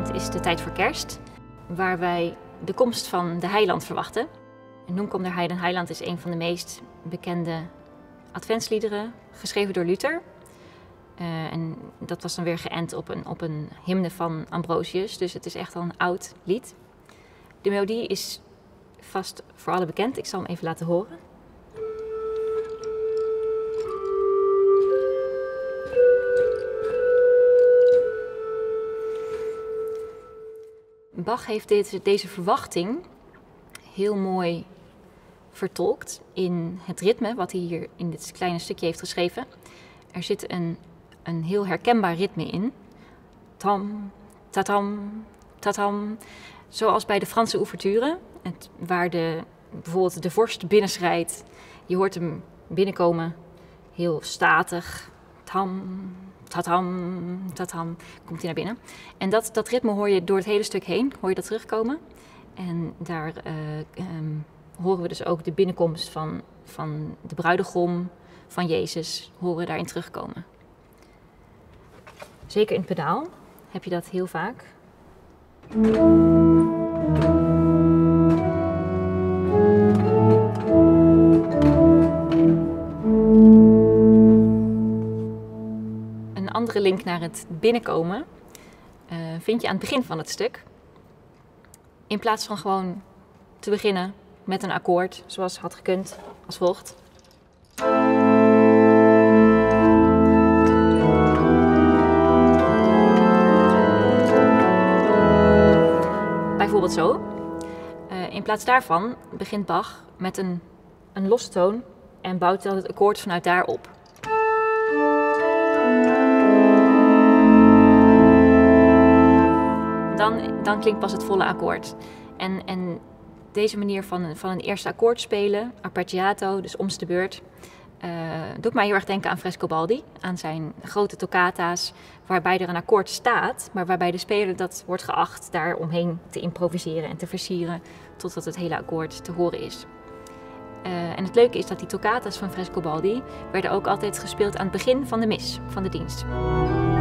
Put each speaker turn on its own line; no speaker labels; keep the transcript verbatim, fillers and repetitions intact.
advent is de tijd voor kerst, waar wij de komst van de heiland verwachten. Nunc cum der Heiden Heiland is een van de meest bekende adventsliederen, geschreven door Luther. Uh, en dat was dan weer geënt op een, op een hymne van Ambrosius, dus het is echt al een oud lied. De melodie is vast voor allen bekend, ik zal hem even laten horen. Bach heeft deze, deze verwachting heel mooi vertolkt in het ritme wat hij hier in dit kleine stukje heeft geschreven. Er zit een, een heel herkenbaar ritme in. Tam, tatam, tatam. Zoals bij de Franse ouverture, het, waar de, bijvoorbeeld de vorst binnenschrijdt. Je hoort hem binnenkomen, heel statig. Tam, tatam, tatam, komt hij naar binnen. En dat, dat ritme hoor je door het hele stuk heen, hoor je dat terugkomen. En daar uh, um, horen we dus ook de binnenkomst van, van de bruidegom, van Jezus, horen we daarin terugkomen. Zeker in het pedaal heb je dat heel vaak. Een andere link naar het binnenkomen uh, vind je aan het begin van het stuk. In plaats van gewoon te beginnen met een akkoord, zoals had gekund, als volgt. Bijvoorbeeld zo. Uh, in plaats daarvan begint Bach met een, een losse toon en bouwt dan het akkoord vanuit daar op. Dan, dan klinkt pas het volle akkoord. En, en deze manier van, van een eerste akkoord spelen, arpeggiato, dus om's de beurt, uh, doet mij heel erg denken aan Frescobaldi, aan zijn grote toccata's, waarbij er een akkoord staat, maar waarbij de speler dat wordt geacht daar omheen te improviseren en te versieren, totdat het hele akkoord te horen is. Uh, en het leuke is dat die toccata's van Frescobaldi werden ook altijd gespeeld aan het begin van de mis, van de dienst.